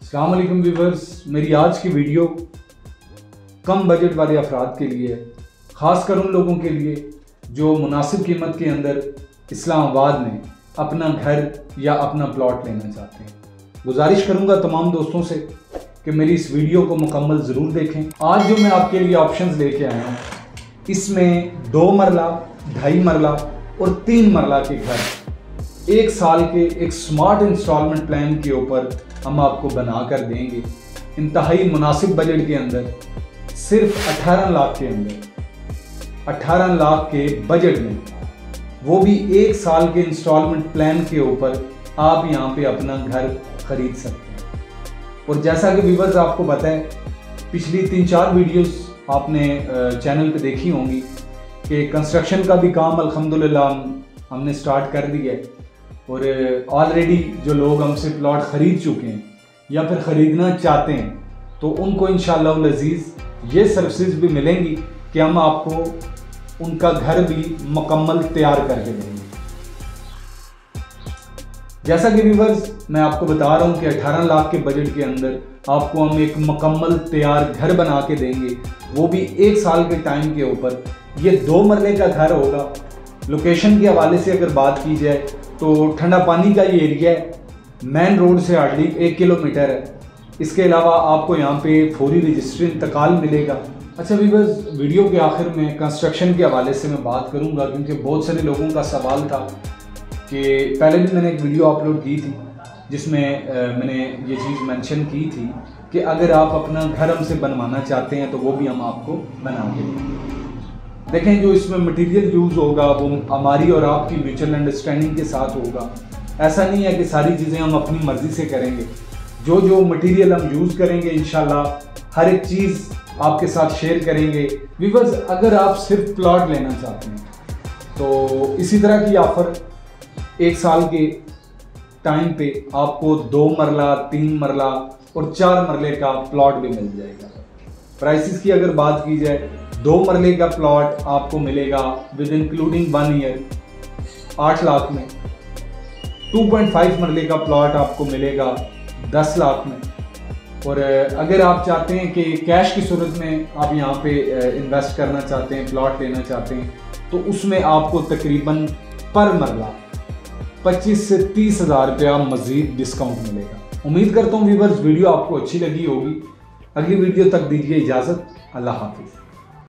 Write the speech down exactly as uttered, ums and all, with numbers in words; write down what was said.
अस्सलाम वालेकुम व्यूवर्स, मेरी आज की वीडियो कम बजट वाले अफराद के लिए है, ख़ासकर उन लोगों के लिए जो मुनासिब कीमत के अंदर इस्लामाबाद में अपना घर या अपना प्लॉट लेना चाहते हैं। गुजारिश करूंगा तमाम दोस्तों से कि मेरी इस वीडियो को मुकम्मल ज़रूर देखें। आज जो मैं आपके लिए ऑप्शंस लेके आया हूँ, इसमें दो मरला, ढाई मरला और तीन मरला के घर एक साल के एक स्मार्ट इंस्टॉलमेंट प्लान के ऊपर हम आपको बना कर देंगे। इंतहाई मुनासिब बजट के अंदर, सिर्फ अठारह लाख के अंदर, अठारह लाख के बजट में, वो भी एक साल के इंस्टॉलमेंट प्लान के ऊपर आप यहाँ पे अपना घर खरीद सकते हैं। और जैसा कि व्यूअर्स आपको पता है, पिछली तीन चार वीडियोस आपने चैनल पे देखी होंगी कि कंस्ट्रक्शन का भी काम अल्हम्दुलिल्लाह हम, हमने स्टार्ट कर दिया है और ऑलरेडी जो लोग हमसे प्लॉट ख़रीद चुके हैं या फिर ख़रीदना चाहते हैं तो उनको इंशाअल्लाह अज़ीज़ ये सर्विसेज भी मिलेंगी कि हम आपको उनका घर भी मुकम्मल तैयार करके देंगे। जैसा कि व्यूअर्स मैं आपको बता रहा हूँ कि अठारह लाख के बजट के अंदर आपको हम एक मुकम्मल तैयार घर बना के देंगे, वो भी एक साल के टाइम के ऊपर। ये दो मरले का घर होगा। लोकेशन के हवाले से अगर बात की जाए तो ठंडा पानी का ये एरिया है, मेन रोड से हार्डली एक किलोमीटर है। इसके अलावा आपको यहाँ पे फौरी रजिस्ट्री इंतकाल मिलेगा। अच्छा व्यूअर्स, वीडियो के आखिर में कंस्ट्रक्शन के हवाले से मैं बात करूँगा क्योंकि बहुत सारे लोगों का सवाल था कि पहले भी मैंने एक वीडियो अपलोड की थी जिसमें मैंने ये चीज़ मेंशन की थी कि अगर आप अपना घर हमसे बनवाना चाहते हैं तो वो भी हम आपको बना के देंगे। देखें, जो इसमें मटेरियल यूज़ होगा वो हमारी और आपकी म्यूचुअल अंडरस्टैंडिंग के साथ होगा। ऐसा नहीं है कि सारी चीज़ें हम अपनी मर्ज़ी से करेंगे। जो जो मटेरियल हम यूज़ करेंगे इंशाल्लाह हर एक चीज़ आपके साथ शेयर करेंगे। व्यूअर्स, अगर आप सिर्फ प्लॉट लेना चाहते हैं तो इसी तरह की ऑफ़र एक साल के टाइम पे आपको दो मरला, तीन मरला और चार मरले का प्लॉट भी मिल जाएगा। प्राइसेस की अगर बात की जाए, दो मरले का प्लॉट आपको मिलेगा विद इंक्लूडिंग वन ईयर आठ लाख में। टू पॉइंट फाइव मरले का प्लॉट आपको मिलेगा दस लाख में। और अगर आप चाहते हैं कि कैश की सूरत में आप यहाँ पे इन्वेस्ट करना चाहते हैं, प्लॉट लेना चाहते हैं, तो उसमें आपको तकरीबन पर मरला पच्चीस से तीस हज़ार रुपया मज़ीद डिस्काउंट मिलेगा। उम्मीद करता हूँ व्यूअर्स वीडियो आपको अच्छी लगी होगी। अगली वीडियो तक दीजिए इजाज़त। अल्लाह हाफिज़।